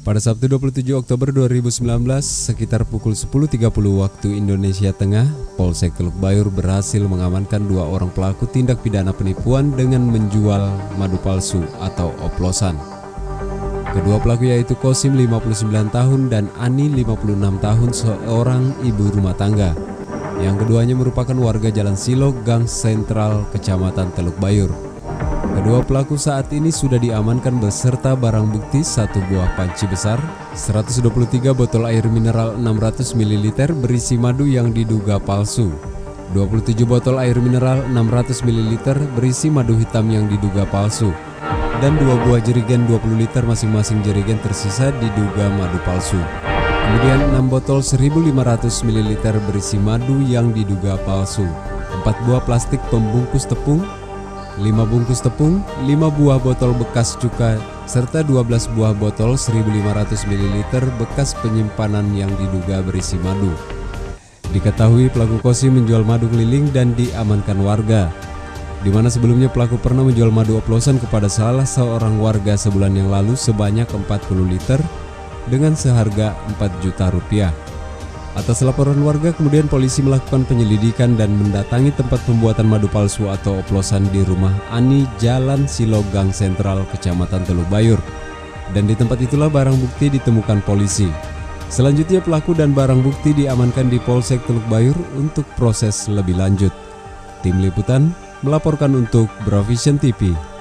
Pada Sabtu 27 Oktober 2019, sekitar pukul 10.30 waktu Indonesia Tengah, Polsek Teluk Bayur berhasil mengamankan 2 orang pelaku tindak pidana penipuan dengan menjual madu palsu atau oplosan. Kedua pelaku yaitu Kosim 59 tahun dan Ani 56 tahun, seorang ibu rumah tangga. Yang keduanya merupakan warga Jalan Silo, Gang Sentral, Kecamatan Teluk Bayur. Kedua pelaku saat ini sudah diamankan beserta barang bukti 1 buah panci besar, 123 botol air mineral 600 ml berisi madu yang diduga palsu, 27 botol air mineral 600 ml berisi madu hitam yang diduga palsu, dan 2 buah jerigen 20 liter masing-masing jerigen tersisa diduga madu palsu. Kemudian 6 botol 1500 ml berisi madu yang diduga palsu, 4 buah plastik pembungkus tepung, 5 bungkus tepung, 5 buah botol bekas cuka, serta 12 buah botol 1500 ml bekas penyimpanan yang diduga berisi madu. Diketahui pelaku Kosim menjual madu keliling dan diamankan warga, di mana sebelumnya pelaku pernah menjual madu oplosan kepada salah seorang warga sebulan yang lalu sebanyak 40 liter dengan seharga 4 juta rupiah. Atas laporan warga, kemudian polisi melakukan penyelidikan dan mendatangi tempat pembuatan madu palsu atau oplosan di rumah Ani, Jalan Silo, Gang Sentral, Kecamatan Teluk Bayur. Dan di tempat itulah barang bukti ditemukan polisi. Selanjutnya pelaku dan barang bukti diamankan di Polsek Teluk Bayur untuk proses lebih lanjut. Tim Liputan melaporkan untuk Bro Vision TV.